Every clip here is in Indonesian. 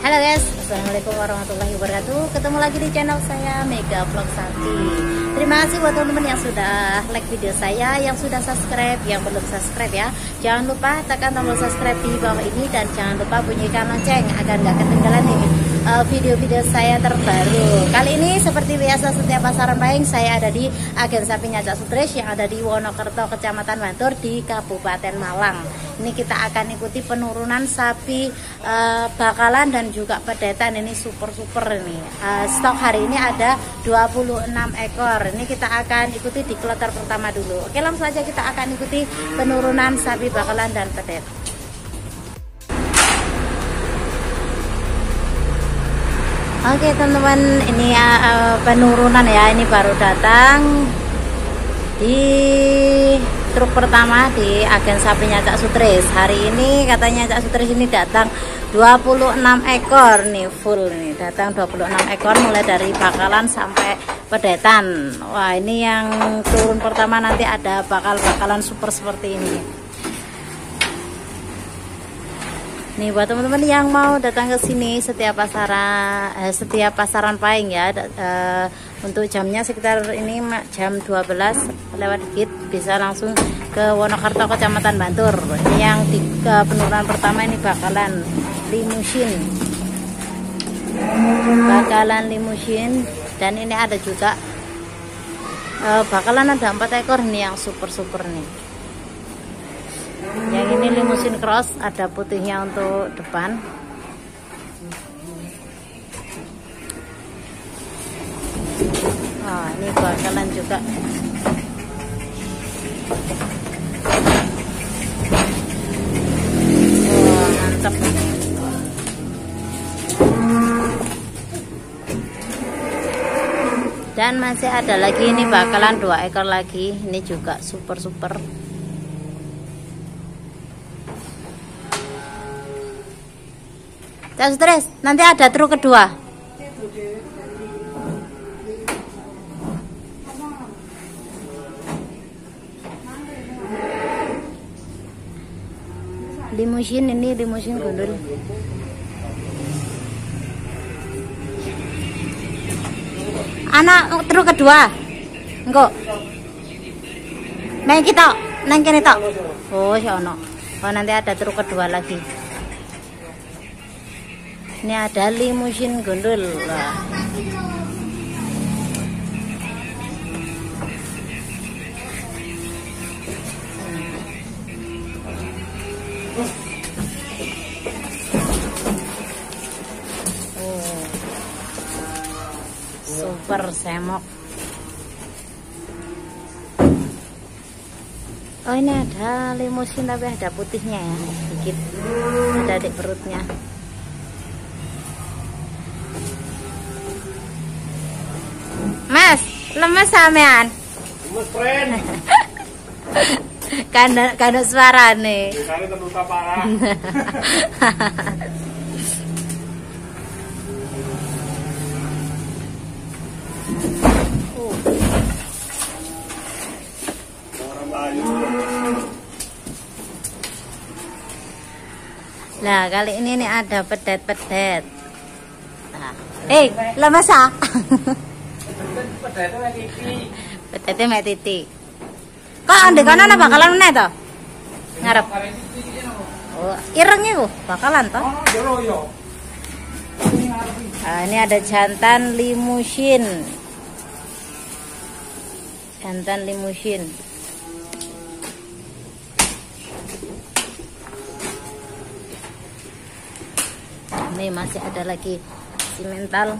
Halo guys, assalamualaikum warahmatullahi wabarakatuh. Ketemu lagi di channel saya Mega Vlog Santi. Terima kasih buat teman-teman yang sudah like video saya, yang sudah subscribe, yang belum subscribe ya. Jangan lupa tekan tombol subscribe di bawah ini dan jangan lupa bunyikan lonceng agar nggak ketinggalan nih video-video saya terbaru. Kali ini seperti biasa setiap pasaran Pahing saya ada di Agen Sapinya Cak Sutris yang ada di Wonokerto, Kecamatan Bantur di Kabupaten Malang. Ini kita akan ikuti penurunan sapi bakalan dan juga pedetan. Ini super ini. Stok hari ini ada 26 ekor. Ini kita akan ikuti di kloter pertama dulu. Oke, langsung saja kita akan ikuti penurunan sapi bakalan dan pedet. Oke teman-teman, ini penurunan ya, ini baru datang di truk pertama di Agen Sapinya Cak Sutris. Hari ini katanya Cak Sutris ini datang 26 ekor nih, full nih, datang 26 ekor mulai dari bakalan sampai pedetan. Wah, ini yang turun pertama, nanti ada bakalan super seperti ini. Nih buat teman-teman yang mau datang ke sini setiap pasaran Pahing ya, untuk jamnya sekitar ini jam 12 lewat dikit bisa langsung ke Wonokerto, Kecamatan Bantur. Ini yang di penurunan pertama ini bakalan limusin, dan ini ada juga bakalan ada 4 ekor nih yang super nih. Yang ini limusin cross, ada putihnya untuk depan. Oh, ini bakalan juga. Oh, mantap. Dan masih ada lagi, ini bakalan 2 ekor lagi. Ini juga super. Cak Sutris, nanti ada truk kedua. Limusin, ini limusin gundul. Anak truk kedua. Enggak. Nang kita, nang kene tok. Oh, sono. Oh, nanti ada truk kedua lagi. Ini ada limusin gondol. Oh, super semok. Oh, ini ada limusin tapi ada putihnya ya, sedikit ada di perutnya. Mas, lemes sampean. Lemes, friend. Karena suara nih. Kali terluka parah. Nah, kali ini nih ada pedet. Nah, lemes ah. Pedete mek titi. Kok ndek kono ana bakalan meneh to? Ngarep. Oh, ireng iku bakalan to? Nah, ini ada jantan limusin. Ini masih ada lagi simental.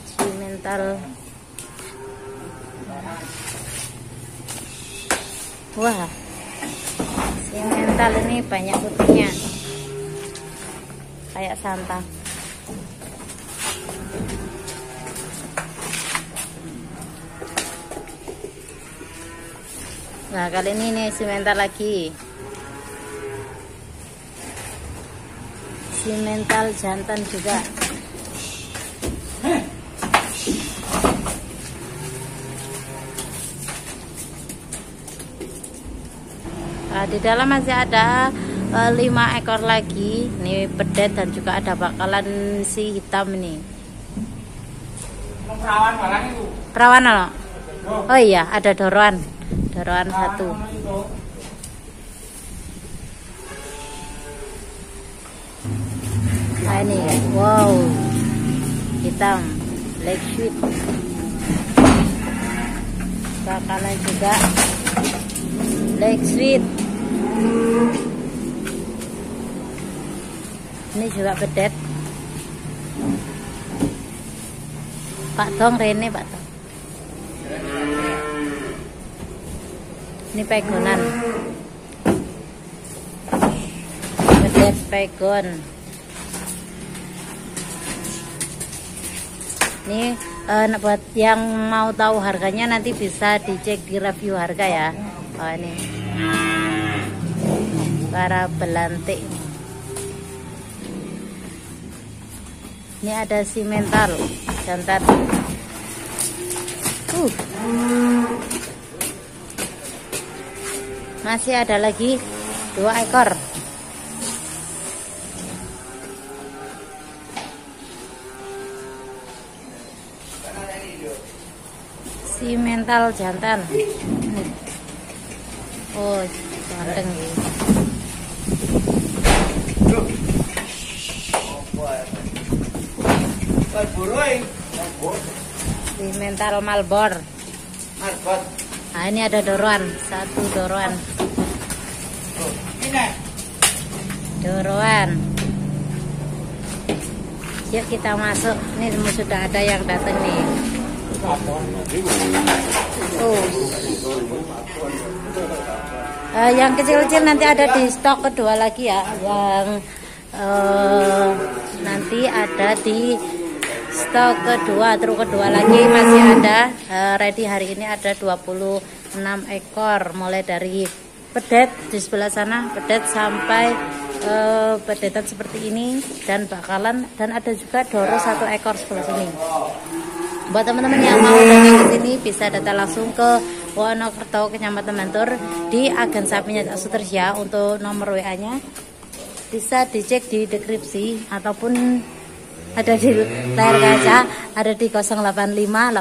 Wah, simental ini banyak putihnya, kayak santan. Nah, kali ini nih simental lagi, simental jantan juga. Di dalam masih ada 5 ekor lagi. Ini pedet dan juga ada bakalan si hitam nih. Perawan barang itu. Perawan loh. Oh iya, ada doroan. Doroan 1. Nah ini, wow, hitam, black sweet. Bakalan juga black sweet. Ini juga pedet. Pak Tong Rene, Pak Tong. Ini pegonan. Pedet pegon. Ini buat yang mau tahu harganya nanti bisa dicek di review harga ya. Oh ini para belantik. Ini ada simental jantan. Masih ada lagi 2 ekor. Simental jantan. Oh, ganteng ya. Simental Malbor. Nah, ini ada doroan, 1 doroan. Doroan. Yuk kita masuk. Ini sudah ada yang datang nih. Yang kecil-kecil nanti ada di stok kedua lagi ya. Yang nanti ada di stok kedua, truk kedua lagi masih ada. Ready hari ini ada 26 ekor, mulai dari pedet di sebelah sana, pedet sampai pedetan seperti ini dan bakalan, dan ada juga doro 1 ekor sebelah sini. Buat teman-teman yang mau datang ke sini bisa datang langsung ke Wonokerto, Kecamatan Bantur, di Agen Sapinya Cak Sutrisya. Untuk nomor WA-nya bisa dicek di deskripsi ataupun ada di layar kaca, ada di 085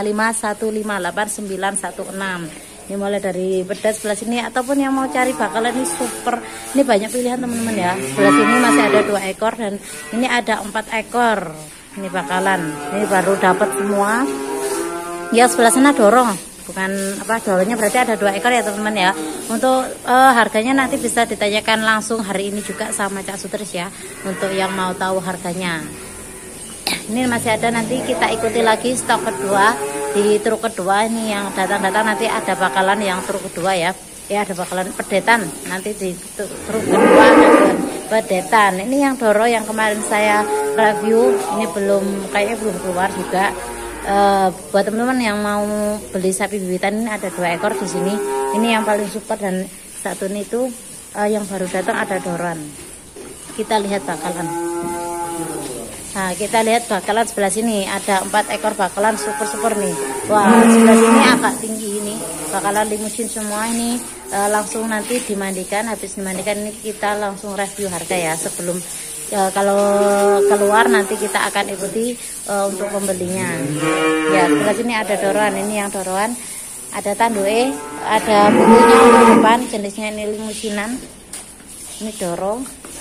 855 158 916. Ini mulai dari pedas sebelah sini, ataupun yang mau cari bakalan ini super. Ini banyak pilihan teman-teman ya. Sebelah sini masih ada 2 ekor dan ini ada 4 ekor. Ini bakalan, ini baru dapat semua. Ya sebelah sana dorong, bukan apa, doronya berarti ada 2 ekor ya teman-teman ya. Untuk harganya nanti bisa ditanyakan langsung hari ini juga sama Cak Sutris ya, untuk yang mau tahu harganya. Ini masih ada, nanti kita ikuti lagi stok kedua di truk kedua. Ini yang datang-datang nanti ada bakalan yang truk kedua ya. Ya ada bakalan pedetan nanti di truk kedua, ada pedetan. Ini yang doro yang kemarin saya review, ini kayaknya belum keluar juga. Buat teman-teman yang mau beli sapi bibitan, ini ada 2 ekor di sini. Ini yang paling super, dan satu ini itu yang baru datang ada doran. Kita lihat bakalan. Nah, kita lihat bakalan sebelah sini ada 4 ekor bakalan super nih. Wah, sebelah sini agak tinggi ini. Bakalan limusin semua ini. Langsung nanti dimandikan, habis dimandikan ini kita langsung review harga ya. Sebelum kalau keluar nanti kita akan ikuti untuk pembelinya. Ya, sebelah sini ada doroan, ini yang doroan. Ada tanduke, ada bukunya untuk depan, jenisnya ini limusinan. Ini doro.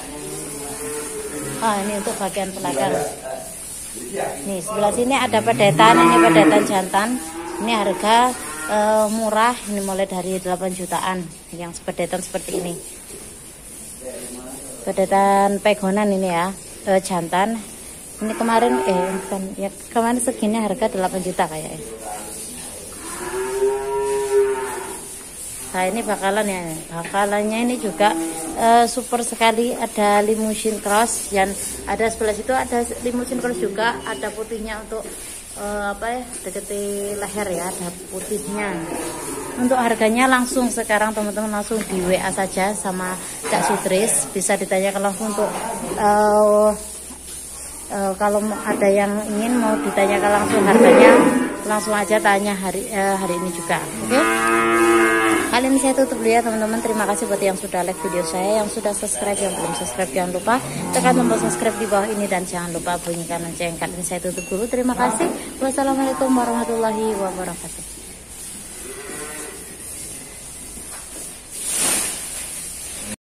Ini untuk bagian belakang. Nih sebelah sini ada pedetan, ini pedetan jantan. Ini harga murah, ini mulai dari 8 jutaan yang pedetan seperti ini. Pedetan pegonan ini ya, jantan. Ini kemarin bukan ya, kemarin segini harga 8 juta kayaknya. Nah ini bakalan ya, bakalannya ini juga super sekali. Ada limusin cross, dan ada sebelah situ ada limusin cross juga, ada putihnya untuk deketi leher ya, ada putihnya. Untuk harganya langsung sekarang teman-teman langsung di WA saja sama Cak Sutris, bisa ditanyakan langsung untuk kalau ada yang ingin mau ditanyakan langsung harganya, langsung aja tanya hari ini juga. Oke? kali ini saya tutup dulu ya teman-teman. Terima kasih buat yang sudah like video saya, yang sudah subscribe, yang belum subscribe jangan lupa tekan tombol subscribe di bawah ini dan jangan lupa bunyikan lonceng. Kali ini saya tutup dulu. Terima kasih. Wassalamualaikum warahmatullahi wabarakatuh.